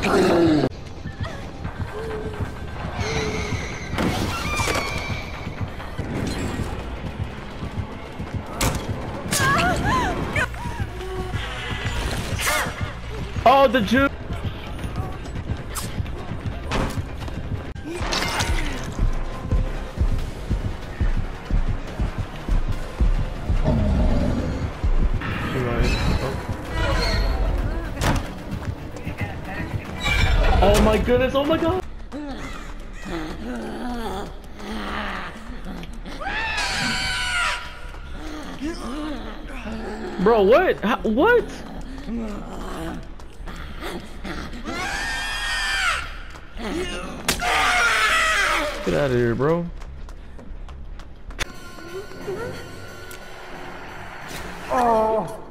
Oh, the Jew. Oh my goodness, oh my god! Bro, what? What? Get out of here, bro. Oh.